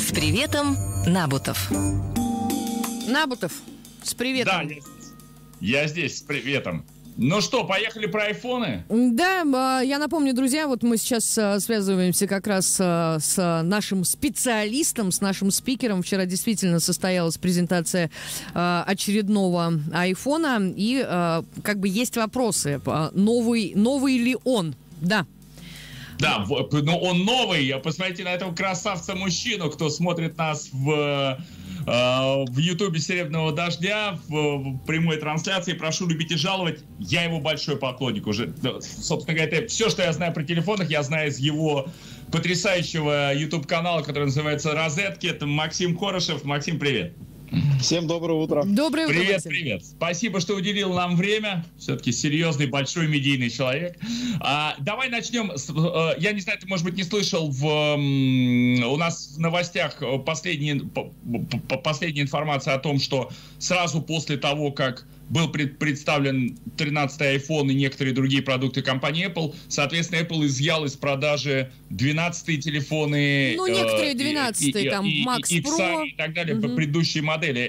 С приветом, Набутов. Набутов, с приветом. Да, я здесь с приветом. Ну что, поехали про айфоны? Да, я напомню, друзья, вот мы сейчас связываемся как раз с нашим специалистом, с нашим спикером. Вчера действительно состоялась презентация очередного айфона, и как бы есть вопросы. Новый ли он? Да. Да, но он новый. Посмотрите на этого красавца-мужчину, кто смотрит нас в Ютубе «Серебряного дождя» в прямой трансляции. Прошу любить и жаловать. Я его большой поклонник уже. Собственно говоря, это все, что я знаю про телефонах, я знаю из его потрясающего YouTube-канала, который называется «Розетки». Это Максим Хорошев. Максим, привет. Всем доброго утра. Доброе утро, Привет, Максим. привет. Спасибо, что уделил нам время. Все-таки серьезный, большой медийный человек. Давай начнем. Я не знаю, ты, может быть, не слышал, у нас в новостях последняя информация о том, что сразу после того, как был представлен 13-й iPhone и некоторые другие продукты компании Apple, соответственно, Apple изъял из продажи 12-е телефоны. Ну, некоторые 12-е, там, Max Pro. И так далее, предыдущие модели.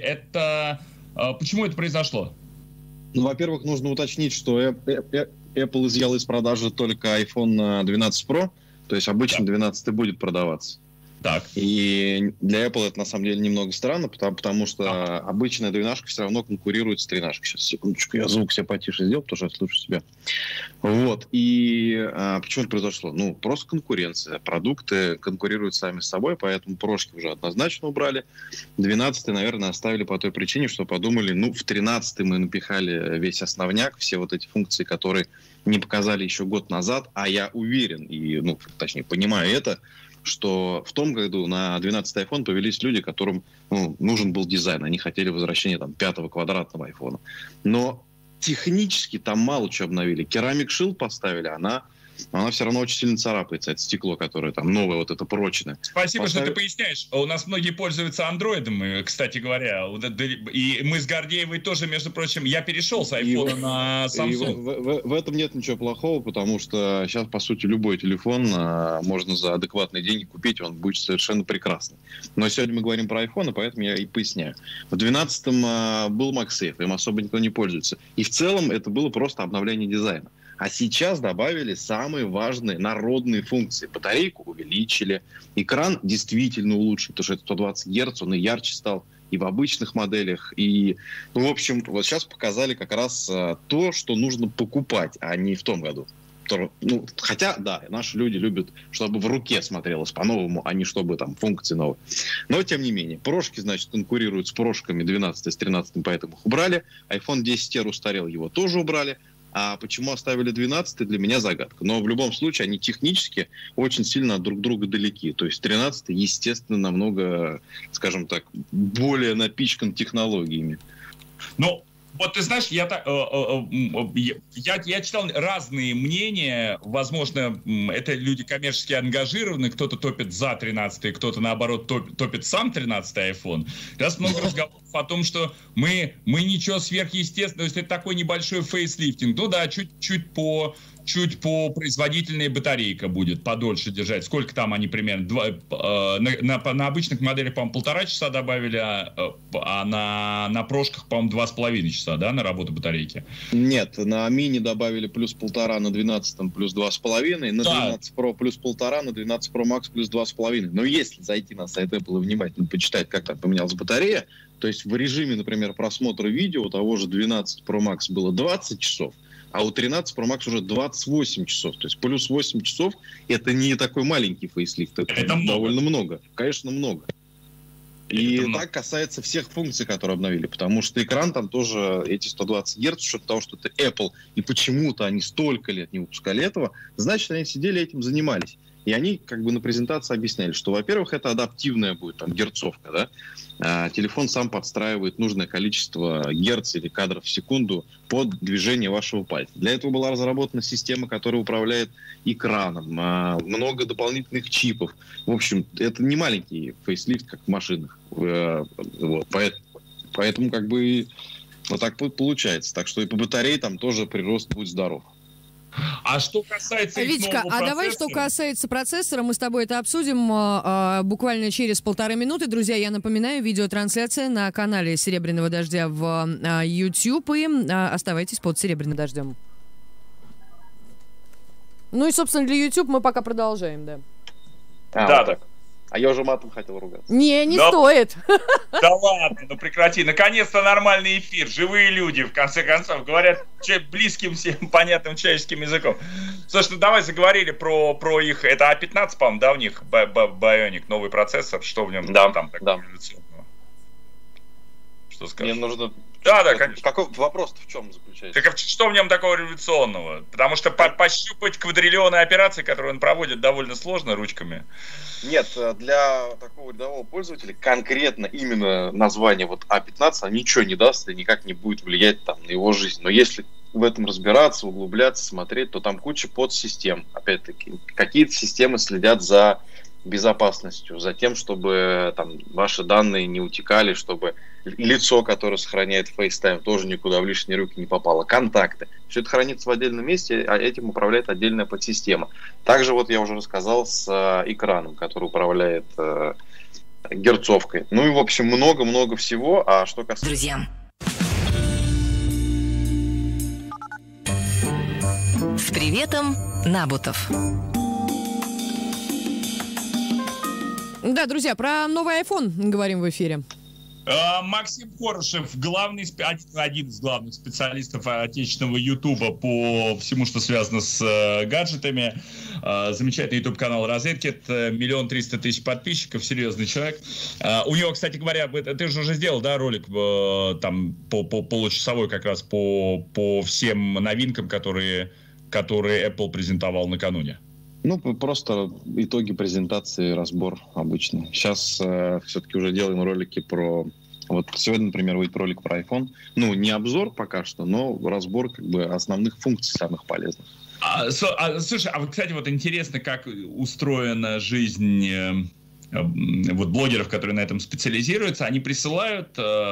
Почему это произошло? Ну, во-первых, нужно уточнить, что Apple изъял из продажи только iPhone 12 Pro, то есть обычно 12 будет продаваться. Так. И для Apple это на самом деле немного странно, потому что обычная 12 все равно конкурирует с 13. Сейчас, секундочку, я звук себе потише сделал, потому что я слышу себя. Вот. И почему это произошло? Ну, просто конкуренция. Продукты конкурируют сами с собой, поэтому прошки уже однозначно убрали. 12, наверное, оставили по той причине, что подумали, в 13 мы напихали весь основняк, все вот эти функции, которые не показали еще год назад, а я уверен, и, точнее, понимаю это, что в том году на 12-й iPhone повелись люди, которым нужен был дизайн. Они хотели возвращения 5-го квадратного iPhone. Но технически там мало чего обновили. Керамик Shield поставили, она все равно очень сильно царапается. Это стекло, которое там новое, вот это прочное. Спасибо, что ты поясняешь. У нас многие пользуются андроидом, кстати говоря. И мы с Гордеевой тоже, между прочим, я перешел с айфона на Samsung. В этом нет ничего плохого, потому что сейчас, по сути, любой телефон можно за адекватные деньги купить, он будет совершенно прекрасный. Но сегодня мы говорим про айфоны, поэтому я и поясняю. В 12-м был MagSafe, им особо никто не пользуется. И в целом это было просто обновление дизайна. А сейчас добавили самые важные народные функции. Батарейку увеличили, экран действительно улучшили, потому что это 120 Гц, он и ярче стал, и в обычных моделях. И, в общем, вот сейчас показали как раз то, что нужно покупать, а не в том году. Хотя, да, наши люди любят, чтобы в руке смотрелось по-новому, а не чтобы там функции новые. Но, тем не менее, прошки, значит, конкурируют с прошками 12 с 13, поэтому их убрали. iPhone 10R устарел, его тоже убрали. А почему оставили 12, для меня загадка. Но в любом случае они технически очень сильно друг друга далеки. То есть 13, естественно, намного, скажем так, более напичкан технологиями. Ну, вот ты знаешь, я читал разные мнения. Возможно, это люди коммерчески ангажированы. Кто-то топит за 13, кто-то, наоборот, топит сам 13-й iPhone. Сейчас много разговоров о том, что мы ничего сверхъестественного. То есть это такой небольшой фейслифтинг. Ну да, чуть по производительная батарейка будет подольше держать. Сколько там они примерно? На обычных моделях, по-моему, 1,5 часа добавили, а на прошках, по-моему, 2,5 часа, да, на работу батарейки? Нет, на мини добавили плюс 1,5, на 12 плюс 2,5, на 12 Pro плюс 1,5, на 12 Pro Max плюс 2,5. Но если зайти на сайт Apple и внимательно почитать, как там поменялась батарея, то есть в режиме, например, просмотра видео у того же 12 Pro Max было 20 часов, а у 13 Pro Max уже 28 часов. То есть плюс 8 часов – это не такой маленький фейслифт. Это довольно много. Конечно, много. И так касается всех функций, которые обновили. Потому что экран там тоже эти 120 Гц, что того, что это Apple, и почему-то они столько лет не выпускали этого, значит, они сидели этим занимались. И они как бы на презентации объясняли, что, во-первых, это адаптивная будет там герцовка, да. Телефон сам подстраивает нужное количество герц или кадров в секунду под движение вашего пальца. Для этого была разработана система, которая управляет экраном, много дополнительных чипов. В общем, это не маленький фейслифт, как в машинах. Вот. Поэтому как бы вот так получается. Так что и по батарее там тоже прирост будет здоров. А что касается их Витька, нового процессора... давай, что касается процессора, мы с тобой это обсудим буквально через 1,5 минуты. Друзья, я напоминаю, видеотрансляция на канале «Серебряного дождя» в YouTube. И оставайтесь под «Серебряным дождем». Ну и, собственно, для YouTube мы пока продолжаем, да. Да, так. А я уже матом хотел ругаться. Не стоит. Да ладно, ну прекрати. Наконец-то нормальный эфир. Живые люди, в конце концов, говорят близким всем понятным человеческим языком. Слушай, ну давай заговорили про их... Это А15, по-моему, да, у них Bionic, новый процессор. Что в нем там такого революционного? Что скажешь? Мне нужно... Да, конечно. Вопрос-то в чем заключается? Так что в нем такого революционного? Потому что пощупать квадриллионы операций, которые он проводит, довольно сложно ручками. Нет, для такого рядового пользователя конкретно именно название вот А15 ничего не даст и никак не будет влиять там на его жизнь. Но если в этом разбираться, углубляться, смотреть, то там куча подсистем. Опять-таки, какие-то системы следят за безопасностью, за тем, чтобы там ваши данные не утекали, чтобы лицо, которое сохраняет FaceTime, тоже никуда в лишние руки не попало. Контакты. Все это хранится в отдельном месте, а этим управляет отдельная подсистема. Также вот я уже рассказал с экраном, который управляет герцовкой. Ну и, в общем, много-много всего. А что касается... Друзья, с приветом, Набутов. Да, друзья, про новый iPhone говорим в эфире. Максим Хорошев, один из главных специалистов отечественного Ютуба по всему, что связано с гаджетами. Замечательный YouTube-канал Розеткед, 1 300 000 подписчиков, серьезный человек. У него, кстати говоря, ты же уже сделал, да, ролик там получасовой как раз по всем новинкам, которые Apple презентовал накануне. Ну, просто итоги презентации, разбор обычный. Сейчас все-таки уже делаем ролики про... Вот сегодня, например, выйдет ролик про iPhone. Ну, не обзор пока что, но разбор как бы основных функций, самых полезных. Слушай, а вот, кстати, вот интересно, как устроена жизнь вот блогеров, которые на этом специализируются. Они присылают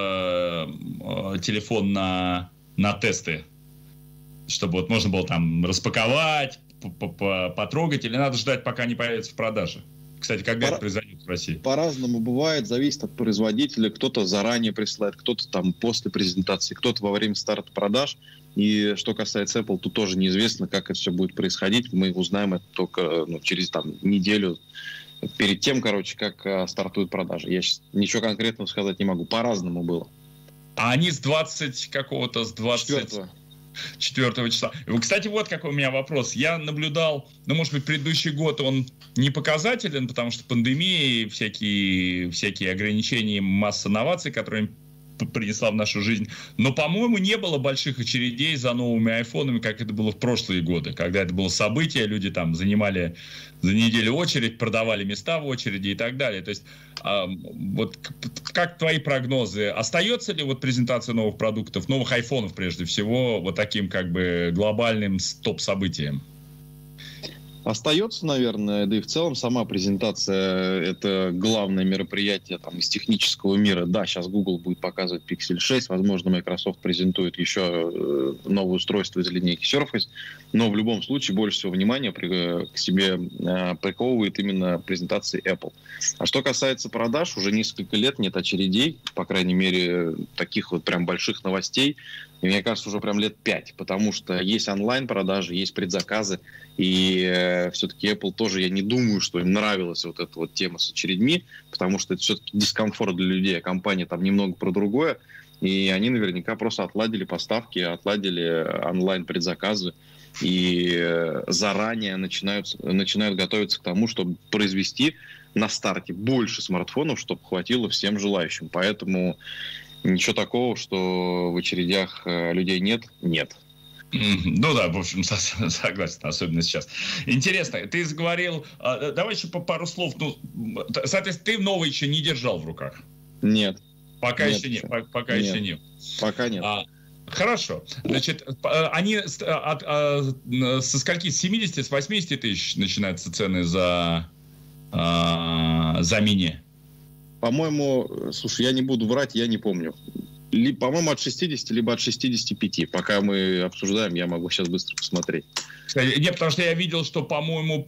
телефон на тесты, чтобы вот можно было там распаковать, потрогать, или надо ждать, пока не появится в продаже? Кстати, когда это произойдет в России? По-разному бывает, зависит от производителя. Кто-то заранее присылает, кто-то там после презентации, кто-то во время старта продаж. И что касается Apple, тут тоже неизвестно, как это все будет происходить. Мы узнаем это только через неделю, перед тем, как стартуют продажи. Я сейчас ничего конкретного сказать не могу. По-разному было. А они с 20 какого-то, с 24 числа. Кстати, вот какой у меня вопрос. Я наблюдал, может быть, предыдущий год он не показателен, потому что пандемия, всякие ограничения, масса новаций, которые принесла в нашу жизнь. Но, по-моему, не было больших очередей за новыми айфонами, как это было в прошлые годы, когда это было событие, люди там занимали за неделю очередь, продавали места в очереди и так далее. То есть, вот как твои прогнозы? Остается ли вот презентация новых продуктов, новых айфонов прежде всего, вот таким как бы глобальным топ-событием? Остается, наверное, да и в целом сама презентация — это главное мероприятие там из технического мира. Да, сейчас Google будет показывать Pixel 6, возможно, Microsoft презентует еще новое устройство из линейки Surface, но в любом случае больше всего внимания к себе приковывает именно презентация Apple. А что касается продаж, уже несколько лет нет очередей, по крайней мере, таких вот прям больших новостей. И мне кажется, уже прям лет 5, потому что есть онлайн-продажи, есть предзаказы, и все-таки Apple тоже, я не думаю, что им нравилась вот эта вот тема с очередьми, потому что это все-таки дискомфорт для людей, а компания там немного про другое, и они наверняка просто отладили поставки, отладили онлайн-предзаказы, и заранее начинают готовиться к тому, чтобы произвести на старте больше смартфонов, чтобы хватило всем желающим. Поэтому ничего такого, что в очередях людей нет. Ну да, в общем, согласен, особенно сейчас. Интересно, ты заговорил, давай еще по пару слов, соответственно, ты новый еще не держал в руках? Нет. Пока еще нет. Пока нет. Хорошо. Значит, они со скольки? С 70, с 80 тысяч начинаются цены за мини? По-моему, слушай, я не буду врать, я не помню. По-моему, от 60, либо от 65. Пока мы обсуждаем, я могу сейчас быстро посмотреть. Нет, потому что я видел, что, по-моему,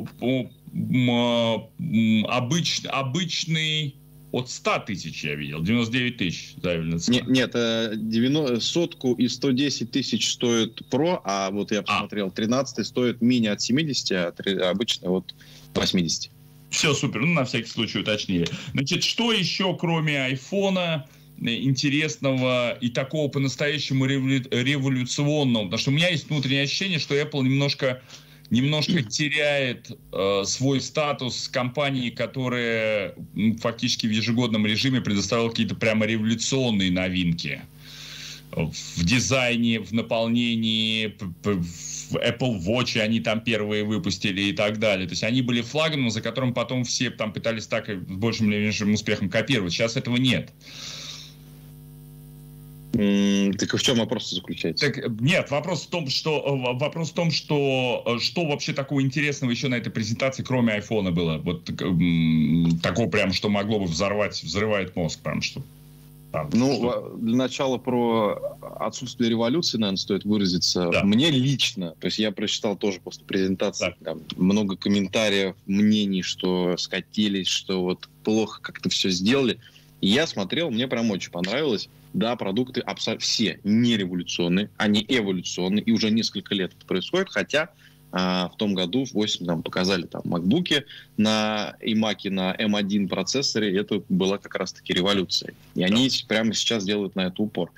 обычный от 100 тысяч я видел, 99 тысяч заявлена цена. Нет, 100 и 110 тысяч стоит Pro, а вот я посмотрел, 13 стоит мини от 70, а обычный от 80. Все, супер, на всякий случай уточнили. Значит, что еще, кроме айфона, интересного и такого по-настоящему революционного? Потому что у меня есть внутреннее ощущение, что Apple немножко теряет свой статус компании, которая фактически в ежегодном режиме предоставила какие-то прямо революционные новинки в дизайне, в наполнении, в Apple Watch они там первые выпустили и так далее. То есть они были флагманом, за которым потом все там пытались так с большим или меньшим успехом копировать. Сейчас этого нет. Так в чем вопрос заключается? Нет, вопрос в том, что вообще такого интересного еще на этой презентации, кроме айфона, было. Вот такого прям, что могло бы взрывает мозг, прям что. Для начала про отсутствие революции, наверное, стоит выразиться. Да. Мне лично, то есть я прочитал тоже после презентации, там, много комментариев, мнений, что скатились, что вот плохо как-то все сделали. И я смотрел, мне прям очень понравилось. Да, продукты абсолютно все не революционные, они эволюционные, и уже несколько лет это происходит, хотя в том году, в 2008, нам показали там MacBook'и на iMac'е на M1 процессоре, это была как раз-таки революция. И они прямо сейчас делают на это упор.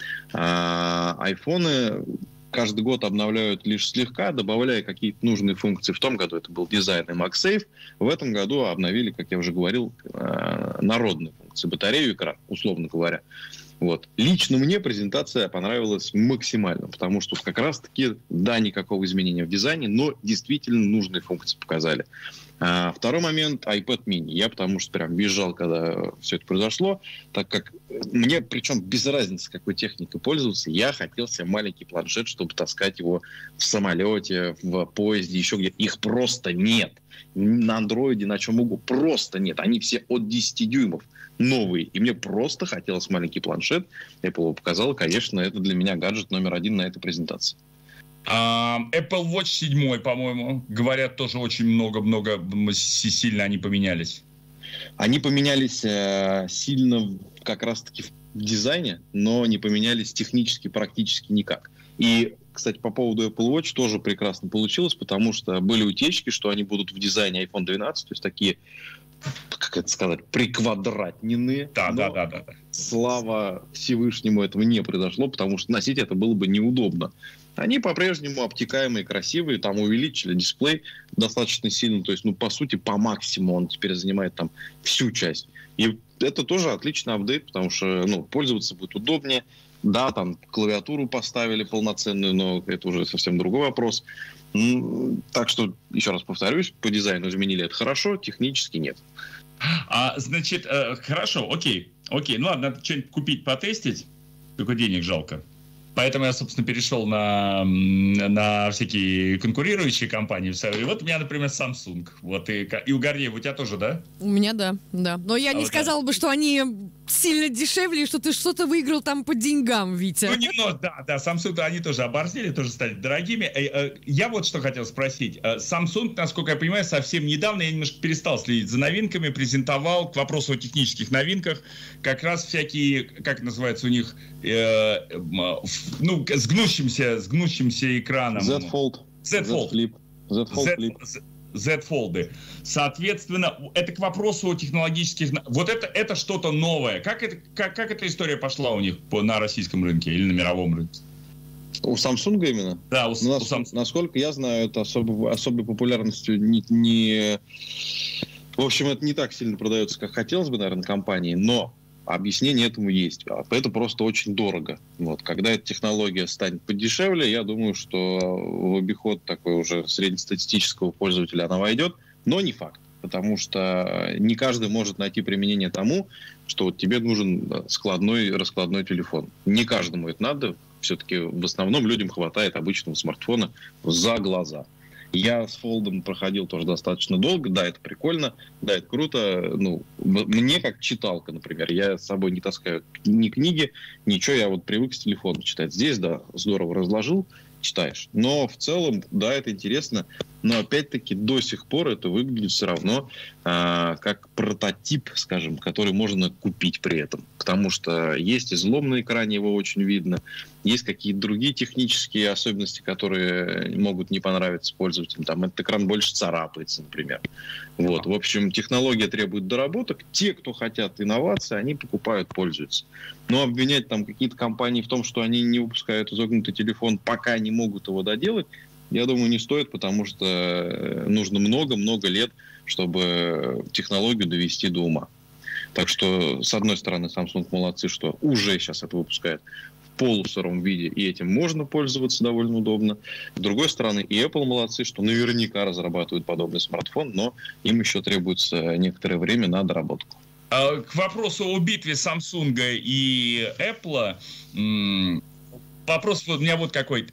Айфоны каждый год обновляют лишь слегка, добавляя какие-то нужные функции. В том году это был дизайн и MagSafe. В этом году обновили, как я уже говорил, народные функции. Батарею, экран, условно говоря. Вот. Лично мне презентация понравилась максимально, потому что как раз-таки, да, никакого изменения в дизайне, но действительно нужные функции показали. Второй момент — iPad mini. Я потому что прям визжал, когда все это произошло, так как мне, причем без разницы, какой техникой пользоваться, я хотел себе маленький планшет, чтобы таскать его в самолете, в поезде, еще где. Их просто нет. На андроиде, на чем угодно, просто нет. Они все от 10 дюймов новые. И мне просто хотелось маленький планшет. Apple его показал. Конечно, это для меня гаджет номер 1 на этой презентации. Apple Watch 7, по-моему, говорят, тоже очень много сильно они поменялись. Они поменялись сильно как раз-таки в дизайне, но не поменялись технически, практически никак. И, кстати, по поводу Apple Watch тоже прекрасно получилось, потому что были утечки, что они будут в дизайне iPhone 12, то есть такие, как это сказать, приквадратненные. Да. Слава Всевышнему, этого не произошло, потому что носить это было бы неудобно. Они по-прежнему обтекаемые, красивые, там увеличили дисплей достаточно сильно, то есть, по сути, по максимуму он теперь занимает там всю часть. И это тоже отличный апдейт, потому что, пользоваться будет удобнее. Да, там клавиатуру поставили полноценную, но это уже совсем другой вопрос. Так что, еще раз повторюсь, по дизайну изменили это хорошо, технически нет. Значит, хорошо, окей. Ладно, надо что-нибудь купить, потестить, только денег жалко. Поэтому я, собственно, перешел на всякие конкурирующие компании. И вот у меня, например, Samsung. Вот, и у Гордеева, у тебя тоже, да? У меня, да. Но я не сказала бы, что они сильно дешевле, и что ты что-то выиграл там по деньгам, Витя. Немного, да. Samsung, они тоже оборзели, тоже стали дорогими. Я вот что хотел спросить. Samsung, насколько я понимаю, совсем недавно, я немножко перестал следить за новинками, презентовал, к вопросу о технических новинках, как раз всякие, как называется у них, с гнущимся экраном. Z Fold. Z Flip. Z Fold. Соответственно, это к вопросу о технологических... Вот это что-то новое. Как эта история пошла у них на российском рынке или на мировом рынке? У Samsung именно? Да, у Samsung. Насколько я знаю, это особой популярностью не... В общем, это не так сильно продается, как хотелось бы, наверное, компании, но объяснение этому есть. Это просто очень дорого. Вот. Когда эта технология станет подешевле, я думаю, что в обиход такой уже среднестатистического пользователя она войдет, но не факт. Потому что не каждый может найти применение тому, что вот тебе нужен складной, раскладной телефон. Не каждому это надо. Все-таки в основном людям хватает обычного смартфона за глаза. Я с фолдом проходил тоже достаточно долго. Да, это прикольно, да, это круто. Ну, мне как читалка, например. Я с собой не таскаю ни книги, ничего. Я вот привык с телефона читать. Здесь, да, здорово разложил, читаешь. Но в целом, да, это интересно. Но опять-таки до сих пор это выглядит все равно как прототип, скажем, который можно купить при этом. Потому что есть излом на экране, его очень видно. Есть какие-то другие технические особенности, которые могут не понравиться пользователям. Там этот экран больше царапается, например. Вот. В общем, технология требует доработок. Те, кто хотят инновации, они покупают, пользуются. Но обвинять там какие-то компании в том, что они не выпускают изогнутый телефон, пока не могут его доделать, я думаю, не стоит, потому что нужно много-много лет, чтобы технологию довести до ума. Так что, с одной стороны, Samsung молодцы, что уже сейчас это выпускает в полусыром виде, и этим можно пользоваться довольно удобно. С другой стороны, и Apple молодцы, что наверняка разрабатывают подобный смартфон, но им еще требуется некоторое время на доработку. К вопросу о битве Samsung и Apple... Вопрос у меня вот какой.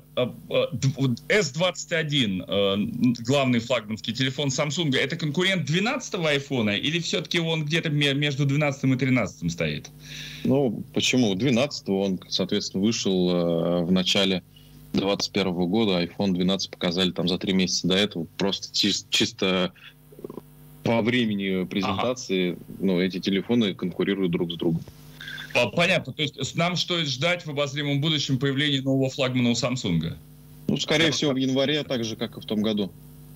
S21, главный флагманский телефон Samsung, это конкурент 12-го айфона или все-таки он где-то между 12 и 13 стоит? Ну, почему? 12-го он, соответственно, вышел в начале 2021 года. iPhone 12 показали там за 3 месяца до этого. Просто чисто по времени презентации эти телефоны конкурируют друг с другом. Понятно. То есть нам стоит ждать в обозримом будущем появления нового флагмана у Samsung? Ну, скорее всего, в январе, так же, как и в том году.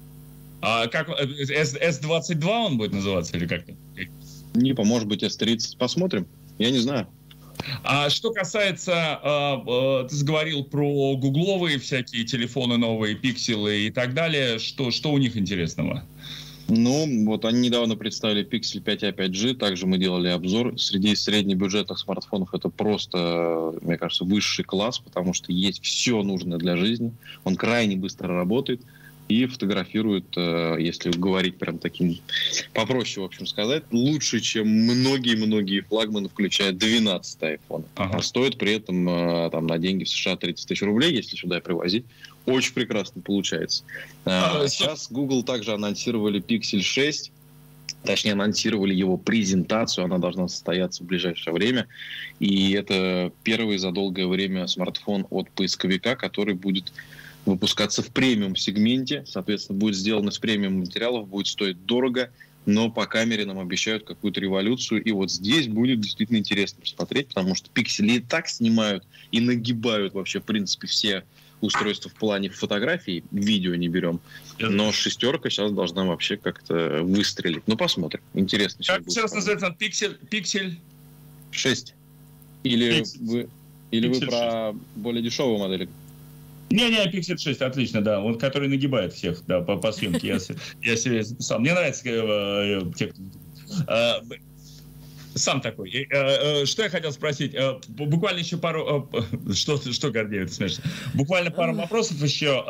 А как S22 он будет называться или как-то? Может быть, S30. Посмотрим. Я не знаю. А что касается, ты говорил про гугловые всякие телефоны новые, пикселы и так далее. Что у них интересного? Ну, вот они недавно представили Pixel 5a 5G, также мы делали обзор. Среди среднебюджетных смартфонов это просто, мне кажется, высший класс, потому что есть все нужное для жизни. Он крайне быстро работает и фотографирует, если говорить прям таким попроще, в общем сказать, лучше, чем многие-многие флагманы, включая 12-й iPhone. А стоит при этом там на деньги в США 30 тысяч рублей, если сюда привозить. Очень прекрасно получается. Сейчас Google также анонсировали Pixel 6, точнее анонсировали его презентацию, она должна состояться в ближайшее время. И это первый за долгое время смартфон от поисковика, который будет выпускаться в премиум-сегменте, соответственно, будет сделан из премиум-материалов, будет стоить дорого, но по камере нам обещают какую-то революцию. И вот здесь будет действительно интересно посмотреть, потому что пиксели и так снимают и нагибают вообще, в принципе, все устройства в плане фотографий, видео не берем. Но шестерка сейчас должна вообще как-то выстрелить. Ну, посмотрим. Интересно. Как сейчас называется? Pixel 6. Или вы про более дешевую модель? Не, Pixel 6, отлично, да. Он, который нагибает всех, да, по съемке. Я себе записал. Мне нравится те, кто... Сам такой. Что я хотел спросить? Буквально еще пару... Что Гордей, это смешно. Буквально пару вопросов еще.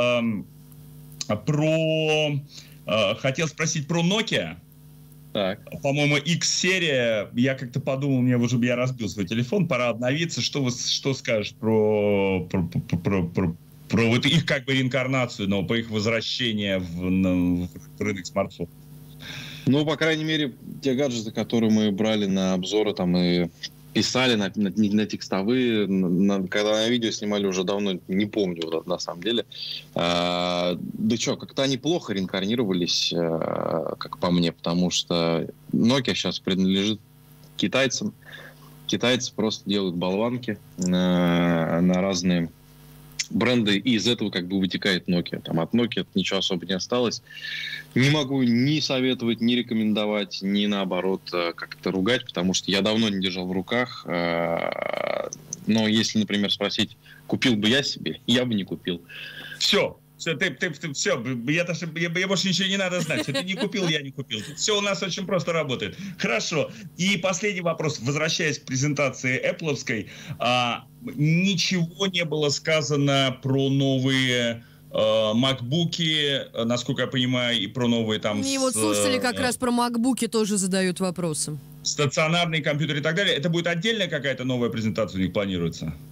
Хотел спросить про Nokia. Так. По-моему, X-серия. Я как-то подумал, я разбил свой телефон, пора обновиться. Что скажешь про вот их как бы реинкарнацию, но по их возвращение в рынок смартфонов? Ну, по крайней мере, те гаджеты, которые мы брали на обзоры там и писали на текстовые, когда на видео снимали, уже давно не помню, на самом деле. Да что, как-то они плохо реинкарнировались, как по мне, потому что Nokia сейчас принадлежит китайцам. Китайцы просто делают болванки на разные бренды, и из этого как бы вытекает Nokia. Там от Nokia ничего особо не осталось. Не могу ни советовать, ни рекомендовать, ни наоборот как-то ругать, потому что я давно не держал в руках. Но если, например, спросить, купил бы я себе, я бы не купил. Все, я больше ничего не надо знать. Ты не купил, я не купил. Все у нас очень просто работает. Хорошо. И последний вопрос. Возвращаясь к презентации Apple-овской, ничего не было сказано про новые макбуки, насколько я понимаю, и про новые там... И вот слушатели как раз про макбуки тоже задают вопросы. Стационарные компьютеры и так далее. Это будет отдельная какая-то новая презентация у них планируется?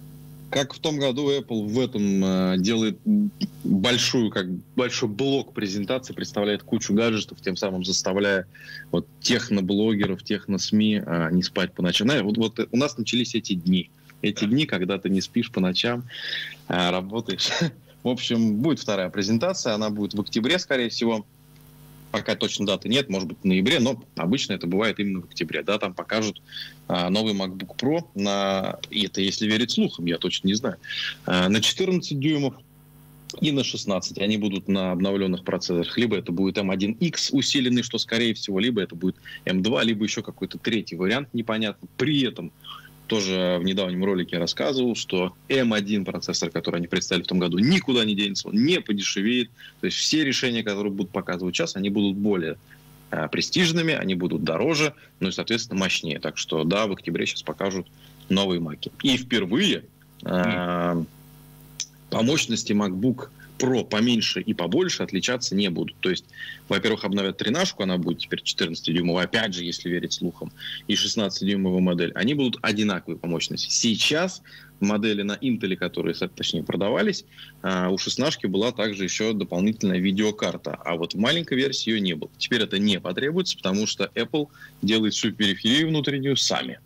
Как в том году Apple в этом делает большой блок презентации, представляет кучу гаджетов, тем самым заставляя вот техноблогеров, техно-СМИ не спать по ночам. Вот у нас начались эти дни. Эти дни, когда ты не спишь по ночам, работаешь. В общем, будет вторая презентация, она будет в октябре, скорее всего. Пока точно даты нет, может быть, в ноябре, но обычно это бывает именно в октябре. Да, там покажут новый MacBook Pro, и это если верить слухам, я точно не знаю, на 14 дюймов и на 16. Они будут на обновленных процессорах. Либо это будет M1X усиленный, что скорее всего, либо это будет M2, либо еще какой-то третий вариант, непонятно. При этом тоже в недавнем ролике я рассказывал, что M1 процессор, который они представили в том году, никуда не денется, он не подешевеет. То есть все решения, которые будут показывать сейчас, они будут более престижными, они будут дороже, ну и, соответственно, мощнее. Так что, да, в октябре сейчас покажут новые маки. И впервые по мощности MacBook Pro поменьше и побольше отличаться не будут. То есть, во-первых, обновят 13-шку, она будет теперь 14-дюймовая, опять же, если верить слухам, и 16-дюймовая модель. Они будут одинаковые по мощности. Сейчас модели на Intel, которые, точнее, продавались, у 16-шки была также еще дополнительная видеокарта, а вот в маленькой версии ее не было. Теперь это не потребуется, потому что Apple делает всю периферию внутреннюю сами.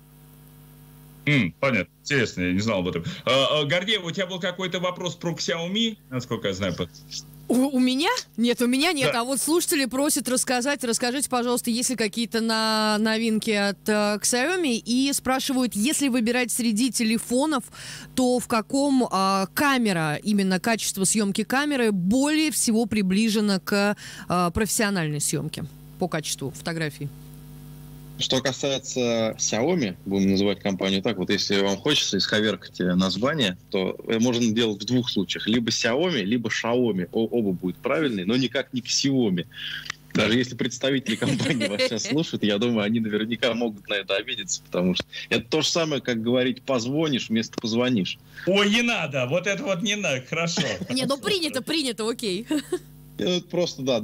Понятно. Интересно, я не знал об этом. Гордеев, у тебя был какой-то вопрос про Xiaomi, насколько я знаю. У меня? Нет, у меня нет. Да. А вот слушатели просят рассказать. Расскажите, пожалуйста, есть ли какие-то новинки от Xiaomi? И спрашивают, если выбирать среди телефонов, то в каком камера, именно качество съемки камеры, более всего приближено к профессиональной съемке по качеству фотографий? Что касается Xiaomi, будем называть компанию так, вот если вам хочется исковеркать название, то можно делать в двух случаях. Либо Xiaomi, либо Xiaomi. Оба будут правильные, но никак не Xiaomi. Даже если представители компании вас сейчас слушают, я думаю, они наверняка могут на это обидеться, потому что это то же самое, как говорить «позвонишь» вместо «позвонишь». Ой, не надо, вот это вот не надо, хорошо. Не, ну принято, окей. Просто, да,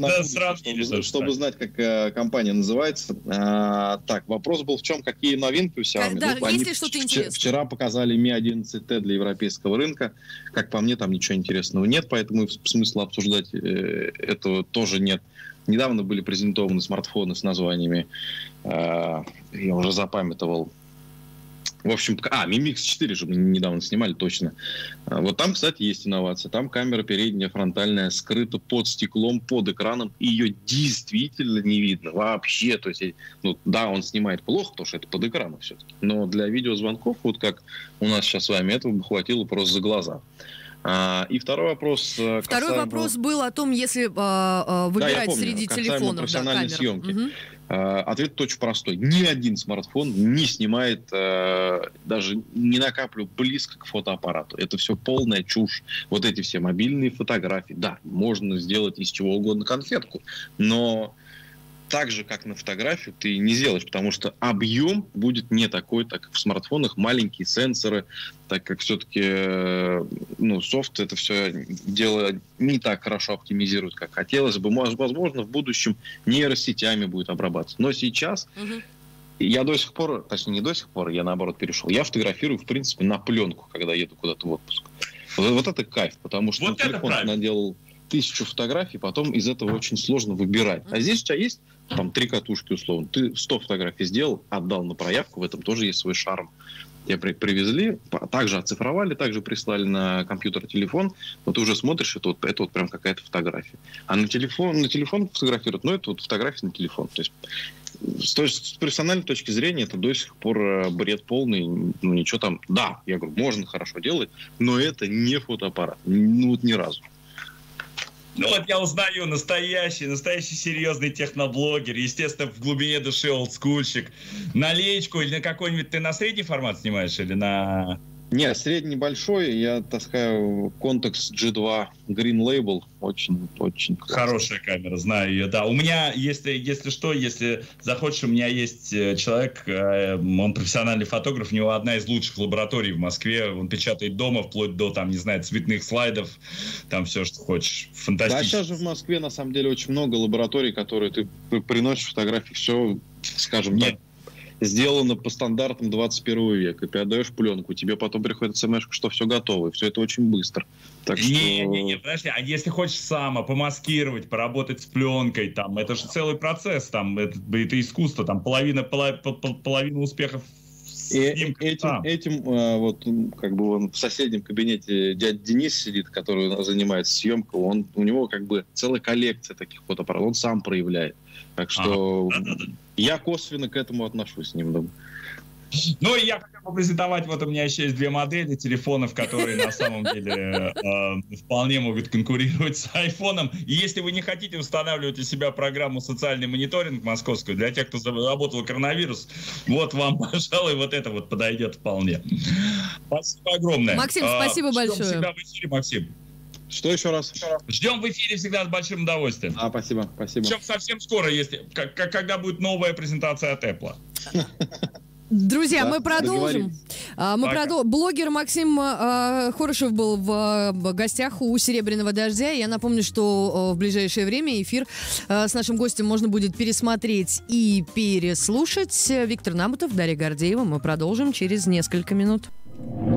чтобы знать, как компания называется. Так, вопрос был в чем, какие новинки у Xiaomi. Да, ну, есть ли что-то интересное? Вчера показали Mi 11T для европейского рынка. Как по мне, там ничего интересного нет, поэтому смысла обсуждать этого тоже нет. Недавно были презентованы смартфоны с названиями, я уже запамятовал. В общем, Mi Mix 4 же мы недавно снимали, точно. Вот там, кстати, есть инновация. Там камера передняя, фронтальная, скрыта под стеклом, под экраном. И ее действительно не видно вообще. То есть, ну, да, он снимает плохо, потому что это под экраном все-таки. Но для видеозвонков, вот как у нас сейчас с вами, этого бы хватило просто за глаза. И второй вопрос... Второй вопрос был о том, если выбирать среди телефонов профессиональной съемки. Угу. Ответ очень простой. Ни один смартфон не снимает, даже не на каплю близко к фотоаппарату. Это все полная чушь. Вот эти все мобильные фотографии. Да, можно сделать из чего угодно конфетку, но так же, как на фотографию, ты не сделаешь, потому что объем будет не такой, так как в смартфонах маленькие сенсоры, так как все-таки софт это все дело не так хорошо оптимизирует, как хотелось бы. Возможно, в будущем нейросетями будет обрабатываться. Но сейчас я до сих пор, точнее не до сих пор, я наоборот перешел, я фотографирую, в принципе, на пленку, когда еду куда-то в отпуск. Вот это кайф, потому что вот на телефон наделал 1000 фотографий, потом из этого очень сложно выбирать. А здесь у тебя есть там 3 катушки условно. Ты 100 фотографий сделал, отдал на проявку, в этом тоже есть свой шарм. Тебя привезли, также оцифровали, также прислали на компьютер, телефон, но ты уже смотришь, это вот прям какая-то фотография. А на телефон фотографируют, это вот фотография на телефон. То есть с профессиональной точки зрения это до сих пор бред полный, ничего там, да, я говорю, можно хорошо делать, но это не фотоаппарат, ни разу. Ну вот я узнаю, настоящий серьезный техноблогер, естественно, в глубине души олдскульщик. На леечку или на какой-нибудь, ты на средний формат снимаешь или на... Не, средний большой, я таскаю Contax G2 Green Label, очень хорошая камера, знаю ее, да. У меня, если что, если захочешь, у меня есть человек, он профессиональный фотограф, у него одна из лучших лабораторий в Москве, он печатает дома вплоть до, там, не знаю, цветных слайдов, там все, что хочешь, фантастично. Да, сейчас же в Москве, на самом деле, очень много лабораторий, которые ты приносишь фотографии, все, скажем так, сделано по стандартам 21 века. Ты отдаешь пленку, тебе потом приходит смс, что все готово. И все это очень быстро. Так что... Не, подожди, а если хочешь сам помаскировать, поработать с пленкой, там, это же целый процесс, там, это искусство, там, половина успехов. Этим вот как бы он в соседнем кабинете дядя Денис сидит, который занимается съемкой, у него как бы целая коллекция таких фотоаппаратов, он сам проявляет. Так что я косвенно к этому отношусь немного. Ну, и я хотел бы презентовать, вот у меня еще есть 2 модели телефонов, которые на самом деле вполне могут конкурировать с айфоном. И если вы не хотите устанавливать у себя программу «Социальный мониторинг» московскую, для тех, кто заработал коронавирус, вот вам, пожалуй, вот это вот подойдет вполне. Спасибо огромное. Максим, спасибо большое. Ждем всегда в эфире, Максим. Что еще раз? Ждем в эфире всегда с большим удовольствием. Спасибо. Причем совсем скоро, когда будет новая презентация от Apple. Друзья, мы продолжим. Блогер Максим Хорошев был в гостях у «Серебряного дождя». Я напомню, что в ближайшее время эфир с нашим гостем можно будет пересмотреть и переслушать. Виктор Набутов, Дарья Гордеева. Мы продолжим через несколько минут.